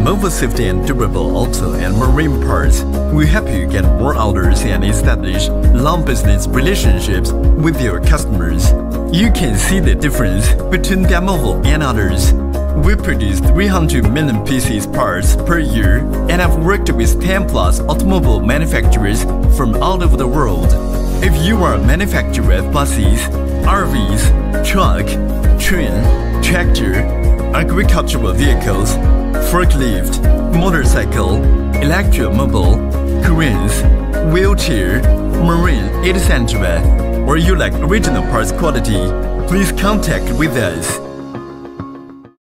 DAMAVO safety and durable auto and marine parts will help you get more orders and establish long business relationships with your customers. You can see the difference between DAMAVO and others. We produce 300 million pieces parts per year and have worked with 10 plus automobile manufacturers from all over the world. If you are a manufacturer of buses, RVs, truck, train, tractor, agricultural vehicles, forklift, motorcycle, electromobile, cranes, wheelchair, marine, etc., or you like original parts quality, please contact with us.